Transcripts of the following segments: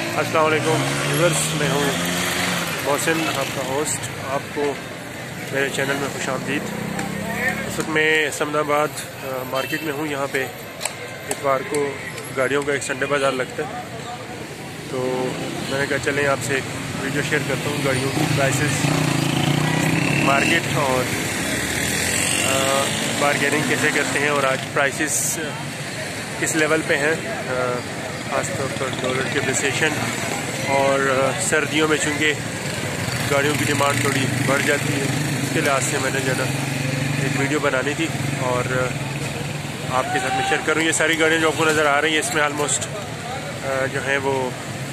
अस्सलाम वालेकुम व्यूअर्स, मैं हूँ मोहसिन, आपका होस्ट। आपको मेरे चैनल में खुशामदीद। इस वक्त मैं समदाबाद मार्केट में हूँ। यहाँ पे इतवार को गाड़ियों का एक संडे बाज़ार लगता है, तो मैंने कहा चलें आपसे एक वीडियो शेयर करता हूँ गाड़ियों की प्राइसेस, मार्केट और बारगेनिंग कैसे करते हैं और आज प्राइसेस किस लेवल पे हैं। खासतौर पर डॉलर के डिप्रिसिएशन और सर्दियों में चूँकि गाड़ियों की डिमांड थोड़ी बढ़ जाती है, इसके लिहाज से मैंने जो है एक वीडियो बनानी थी और आपके साथ में शेयर करूँ। ये सारी गाड़ियाँ जो आपको नज़र आ रही हैं, इसमें आलमोस्ट जो है वो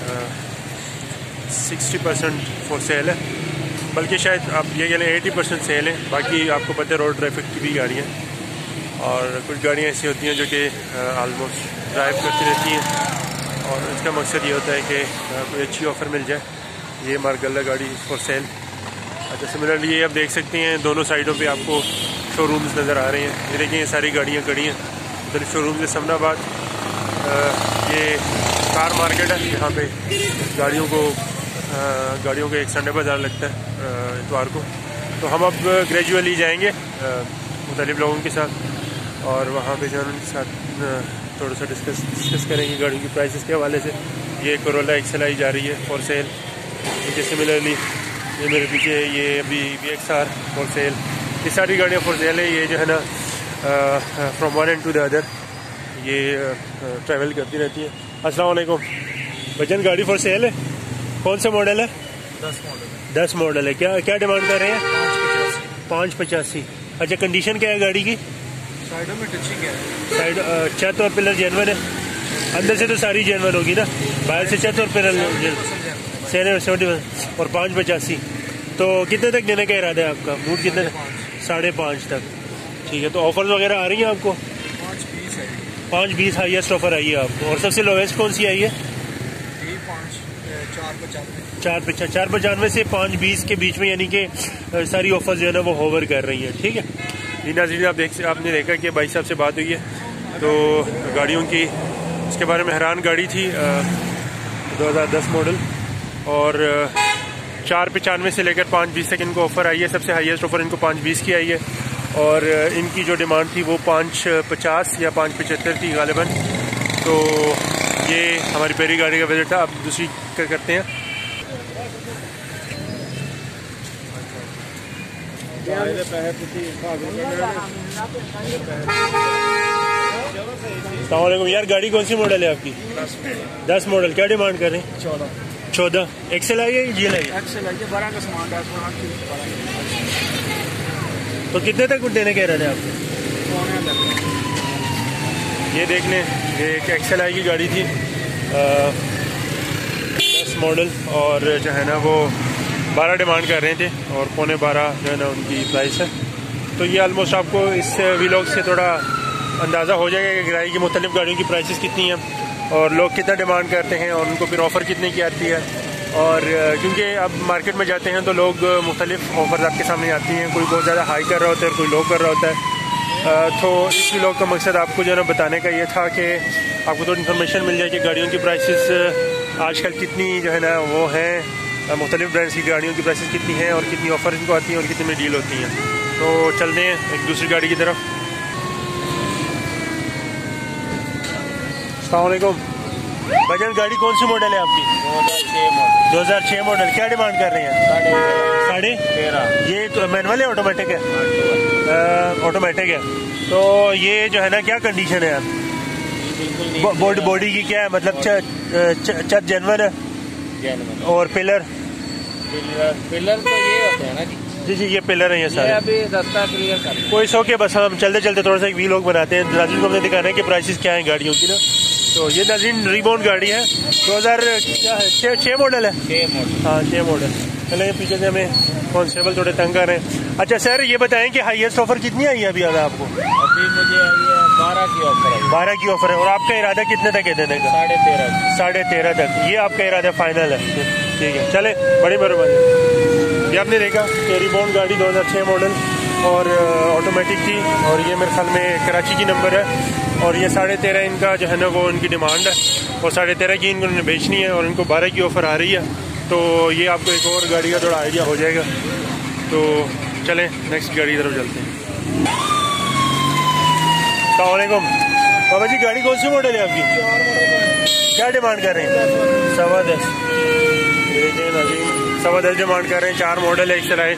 60% फॉर सेल है, बल्कि शायद आप ये कह लें 80% सेल है। बाकी आपको पता है रोड ट्रैफिक की भी गाड़ियाँ और कुछ गाड़ियाँ ऐसी होती हैं जो कि आलमोस्ट ड्राइव करती रहती हैं और इसका मकसद ये होता है कि कोई अच्छी ऑफ़र मिल जाए। ये मार्गल्ला गाड़ी फॉर सेल। अच्छा, सिमिलरली ये आप देख सकते हैं दोनों साइडों पे आपको शोरूम्स नज़र आ रहे हैं। ये देखिए, ये सारी गाड़ियाँ खड़ी हैं उधर शोरूम से। समदाबाद ये कार मार्केट है, यहाँ पे गाड़ियों का एक संडे बाज़ार लगता है इतवार को। तो हम अब ग्रेजुअली जाएंगे मुख्तलिफ लोगों के साथ और वहाँ पे जो उनके साथ थोड़ा सा डिस्कस करेंगे गाड़ियों की प्राइसेस के हवाले से। ये कोरोला XLI जा रही है फॉर सेल। ठीक है, सिमिलरली ये मेरे पीछे ये अभी VXR फॉर सेल। ये सारी गाड़ियाँ फॉर सेल है। ये जो है ना from one end to the other ये ट्रैवल करती रहती है। अस्सलाम वालेकुम भजन, गाड़ी फॉर सेल है। कौन सा मॉडल है? 10 मॉडल है। क्या डिमांड कर रहे हैं? 585। अच्छा, कंडीशन क्या है गाड़ी की? साइडों में टचिंग है। साइड छत और पिलर जेनवन है। अंदर से तो सारी जेनवन होगी ना, बाहर से छत और पिलर 70 और 585। तो कितने तक देने का इरादा है आपका? मूड कितने? 5.5 तक। ठीक है, तो ऑफर्स वगैरह आ रही हैं आपको? 5.20 हाईएस्ट ऑफर आई है आपको। और सबसे लोवेस्ट कौन सी आई है? 495 से 5.20 के बीच में, यानी कि सारी ऑफर्स जो है ना वो होवर कर रही हैं। ठीक है जी नाज़रीन, आपने देखा कि भाई साहब से बात हुई है तो गाड़ियों की इसके बारे में हैरान। गाड़ी थी 2010 मॉडल और 495 से लेकर 5.20 तक इनको ऑफ़र आई है। सबसे हाईएस्ट ऑफर इनको 5.20 की आई है और इनकी जो डिमांड थी वो 5.50 या 5.75 थी गालिबन। तो ये हमारी पहली गाड़ी का बजट था। अब दूसरी करते हैं। अस्सलामुअलैकुम यार, गाड़ी कौन सी मॉडल है आपकी? 10 मॉडल। क्या डिमांड कर रहे हैं? 14। XLI है? GLI है? XLI का सामान है। तो कितने तक देने के इरादे आपके? ये देख लें, ये एक XLI की गाड़ी थी 10 मॉडल और जो है ना वो 12 डिमांड कर रहे थे और 11.25 जो है ना उनकी प्राइस है। तो ये ऑलमोस्ट आपको इस व्लॉग से थोड़ा अंदाज़ा हो जाएगा कि किराए की मुख्तलिफ गाड़ियों की प्राइसेस कितनी हैं और लोग कितना डिमांड करते हैं और उनको फिर ऑफ़र कितने की आती है। और क्योंकि अब मार्केट में जाते हैं तो लोग मुख्तलिफ ऑफ़र्स आपके सामने आती हैं। कोई बहुत ज़्यादा हाई कर रहा होता है और कोई लो कर रहा होता है। तो इस व्लॉग का मकसद आपको जो है ना बताने का ये था कि आपको थोड़ी इन्फॉर्मेशन मिल जाए कि गाड़ियों की प्राइसेस आजकल कितनी जो है ना वो हैं, मुख्तलिफ ब्रांड्स की गाड़ियों की प्राइसेस कितनी हैं और कितनी ऑफ़र इनको आती हैं और कितनी में डील होती हैं। तो चलते हैं एक दूसरी गाड़ी की तरफ। अस्सलाम वालेकुम भजन, गाड़ी कौन सी मॉडल है आपकी? 2006 मॉडल। क्या डिमांड कर रहे हैं? 13.5। ये मैनुअल है ऑटोमेटिक है? ऑटोमेटिक है। तो ये जो है ना क्या कंडीशन है यार? बॉडी की क्या है, मतलब छत जेनवन है और पिलर तो ये होते हैं ना जी ये पिलर है ये सारे। अभी रास्ता क्लियर कर कोई सो के बस हम चलते चलते थोड़ा सा एक वीलॉग बनाते हैं। नाज़रीन को हमने दिखाना है कि प्राइसेस क्या हैं गाड़ियों की ना। तो ये नाज़रीन रिबाउंड गाड़ी है 2006 मॉडल है। 6 मॉडल। चले पीछे से हमें कॉन्स्टेबल थोड़े तंग कर रहे हैं। अच्छा सर, ये बताएं कि हाईएस्ट ऑफर कितनी आई है अभी आपको? अभी मुझे 12 की ऑफर है। 12 की ऑफर है। और आपका इरादा कितने तक है देने का? 13.5 तक। ये आपका इरादा फाइनल है? ठीक है, चले, बड़ी मेहरबानी। ये आपने देखा कि रिबाउंड गाड़ी 2006 मॉडल और ऑटोमेटिक थी और ये मेरे ख्याल में कराची की नंबर है और ये 13.5 इनका जो है ना वो इनकी डिमांड है, और 13.5 की इनको बेचनी है, और इनको 12 की ऑफ़र आ रही है। तो ये आपको एक और गाड़ी का थोड़ा आइडिया हो जाएगा। तो चलें नेक्स्ट गाड़ी की तरफ चलते हैं। अस्सलामुअलैकुम बाबा जी, गाड़ी कौन सी मॉडल है आपकी? क्या डिमांड कर रहे हैं? 10.25। देखिए नजीम 10.25 डिमांड कर रहे हैं। 4 मॉडल है, एक चलाए।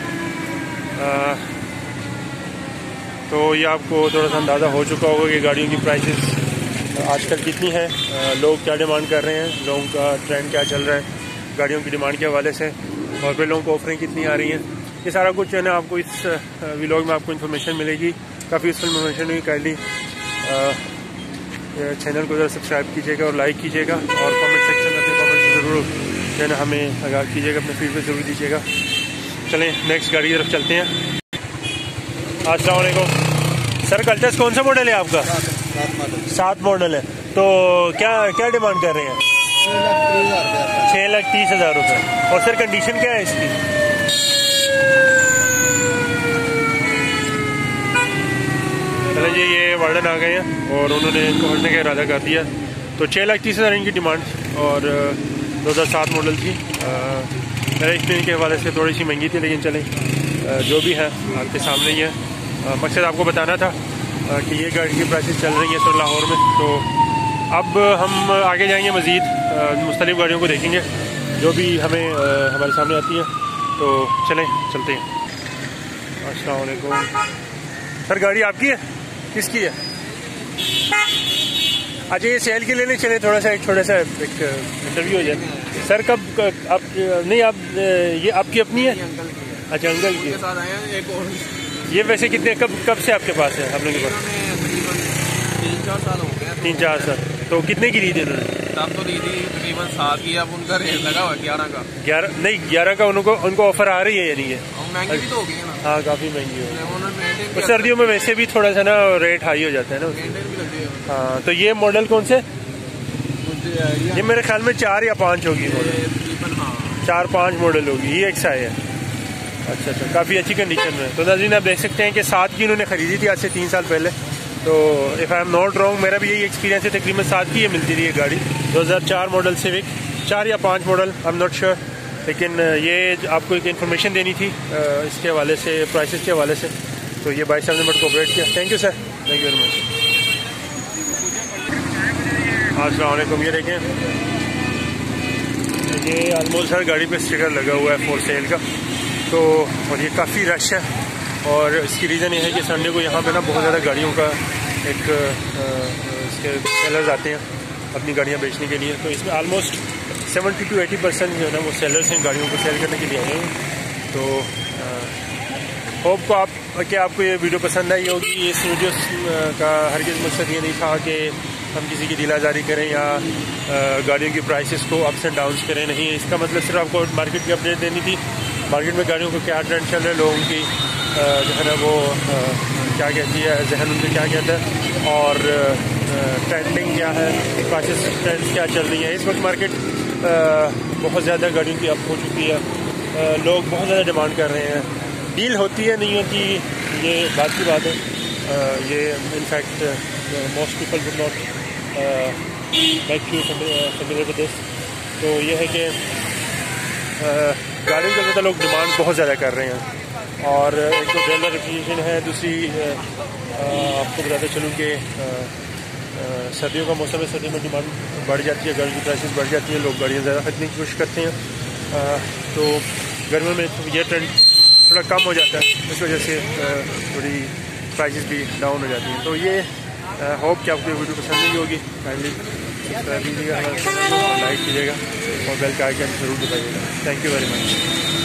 तो ये आपको थोड़ा सा अंदाज़ा हो चुका होगा कि गाड़ियों की प्राइसेस आजकल कितनी है, लोग क्या डिमांड कर रहे हैं, लोगों का ट्रेंड क्या चल रहा है गाड़ियों की डिमांड के हवाले से, और फिर लोगों को ऑफरें कितनी आ रही हैं। ये सारा कुछ है ना आपको इस व्लॉग में आपको इन्फॉर्मेशन मिलेगी। काफ़ी यूज़फुल इन्फॉर्मेशन हुई। काइंडली चैनल को ज़रा सब्सक्राइब कीजिएगा और लाइक कीजिएगा, और कमेंट सेक्शन में अपने कमेंट्स ज़रूर जो है ना हमें आगाह कीजिएगा, अपने फीडबैक ज़रूर दीजिएगा। चलें नेक्स्ट गाड़ी की तरफ चलते हैं। अस्सलाम वालेकुम सर, कल्टस कौन सा मॉडल है आपका? 7 मॉडल है। तो क्या क्या डिमांड कर रहे हैं? 6,30,000 रुपये। और सर कंडीशन क्या है इसकी? चले जी, ये वार्डन आ गए हैं और उन्होंने इनको हटने का इरादा कर दिया। तो 6,30,000 इनकी डिमांड, और 2007 मॉडल थी। मेरा एक्सपीरियंस के हवाले से थोड़ी सी महंगी थी, लेकिन चलें जो भी है आपके सामने ही है। मकसद आपको बताना था कि ये गाड़ी की प्राइसेस चल रही हैं सर लाहौर में। तो अब हम आगे जाएंगे, मज़ीद मुख्तलिफ गाड़ियों को देखेंगे जो भी हमें हमारे सामने आती है। तो चलें चलते हैं। अस्सलाम वालेकुम सर, गाड़ी आपकी है? किसकी है? अच्छा, ये सेल के लिए नहीं चले, थोड़ा सा एक छोटा सा एक इंटरव्यू हो जाए। सर कब आप नहीं, आप ये आपकी अपनी है? अच्छा, अंकल की। ये वैसे कितने कब से आपके पास है? आप लोगों के पास 3-4 साल हो गए। 3-4 साल। तो कितने की ली थी उन्होंने? तब तो दी थी तकरीबन 7 की, अब उनका रेट लगा हुआ 11 का। 11 का उनको ऑफर आ रही है, यानी ये महंगी भी तो हो गई है ना। हाँ, काफ़ी महंगी हो गई। तो सर्दियों में वैसे भी थोड़ा सा ना रेट हाई हो जाता है ना। हाँ, तो ये मॉडल कौन से? ये मेरे ख्याल में 4 या 5 होगी मॉडल। 4-5 मॉडल होगी। ये एक्स आई है। अच्छा, काफ़ी अच्छी कंडीशन में। तो नाज़रीन आप देख सकते हैं कि 7 की इन्होंने ख़रीदी थी आज से 3 साल पहले। तो if I am not wrong, मेरा भी यही एक्सपीरियंस है, तकरीबन 7 की ये मिलती रही है गाड़ी। 2004 मॉडल सिविक, 4 या 5 model, I am not sure. लेकिन ये आपको एक इन्फॉर्मेशन देनी थी इसके हवाले से, प्राइसेस के हवाले से। तो ये भाई साहब ने मुझे कोऑपरेट किया। Thank you sir, thank you very much. अस्सलाम वालेकुम। ये देखें, ये ऑलमोस्ट हर गाड़ी पे स्टिकर लगा हुआ है फॉर सेल का। तो और ये काफ़ी रश है, और इसकी रीज़न ये है कि संडे को यहाँ पे ना बहुत ज़्यादा गाड़ियों का एक इसके सेलर्स आते हैं अपनी गाड़ियाँ बेचने के लिए। तो इसमें ऑलमोस्ट 70 to 80% जो है ना वो सेलर्स हैं गाड़ियों को सेल करने के लिए आए हैं। तो होप को आपको ये वीडियो पसंद आई होगी। इस वीडियो का हरगिज़ मकसद ये नहीं था कि हम किसी की दिलाजारी करें या गाड़ियों की प्राइसेस को अप्स एंड डाउन्स करें। नहीं, इसका मतलब सिर्फ आपको मार्केट की अपडेट देनी थी। मार्केट में गाड़ियों को क्या ट्रेंड चल रहा है, लोगों की जो है ना वो क्या कहती है, जहन उनके क्या कहता है, और ट्रेंडिंग क्या है, प्राइसेस ट्रेंड्स क्या चल रही हैं। इस वक्त मार्केट बहुत ज़्यादा गाड़ियों की अप हो चुकी है। लोग बहुत ज़्यादा डिमांड कर रहे हैं। डील होती है नहीं होती, ये बात की बात है। ये in fact most people would not like you familiar with this. तो ये है कि गाड़ियों के ज़्यादा लोग डिमांड बहुत ज़्यादा कर रहे हैं। और एक तो डेलर रेपुटेशन है, दूसरी आपको बताते चलूँ कि सर्दियों का मौसम है, सर्दियों में डिमांड बढ़ जाती है, गाड़ी की प्राइसेस बढ़ जाती है, लोग गाड़ियाँ ज़्यादा खरीदने की कोशिश करते हैं। तो गर्मियों में ये ट्रेंड थोड़ा कम हो जाता है, इस वजह से थोड़ी प्राइसेस भी डाउन हो जाती हैं। तो ये होप कि आपको वीडियो पसंद नहीं होगी। काइंडली सब्सक्राइब कीजिएगा, लाइक कीजिएगा और बेल का आइकन जरूर दबाइएगा। Thank you very much.